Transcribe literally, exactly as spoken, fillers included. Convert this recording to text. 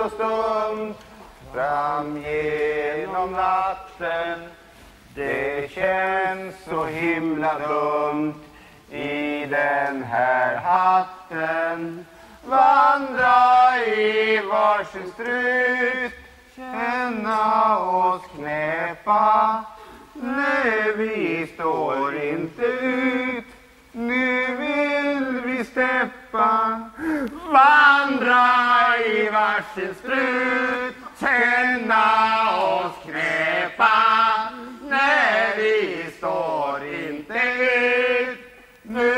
och stund fram genom natten. Det känns så himla dumt i den här hatten. Vandra i varsin strut, känna oss knäppa. Nej, vi står inte ut, nu vill vi steppa. Vandra i varsin strut, känna oss knäppa. Nej, vi står inte ut, nu